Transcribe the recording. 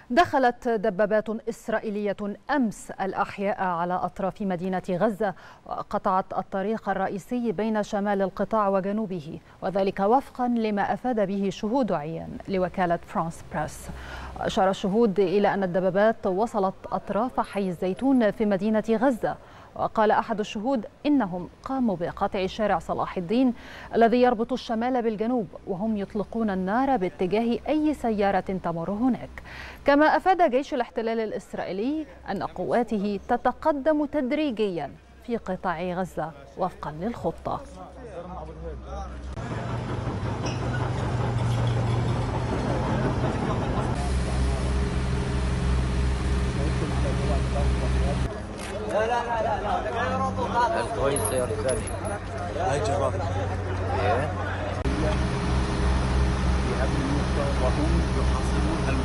دخلت دبابات إسرائيلية أمس الأحياء على أطراف مدينة غزة وقطعت الطريق الرئيسي بين شمال القطاع وجنوبه، وذلك وفقا لما أفاد به شهود عيان لوكالة فرانس بريس. أشار الشهود إلى أن الدبابات وصلت أطراف حي الزيتون في مدينة غزة، وقال أحد الشهود إنهم قاموا بقطع شارع صلاح الدين الذي يربط الشمال بالجنوب، وهم يطلقون النار باتجاه أي سيارة تمر هناك. كما أفاد جيش الاحتلال الإسرائيلي أن قواته تتقدم تدريجيا في قطاع غزة وفقا للخطة. كويس سيارة ثانية هاي جراب في هذه النقطة وهم يحاصرون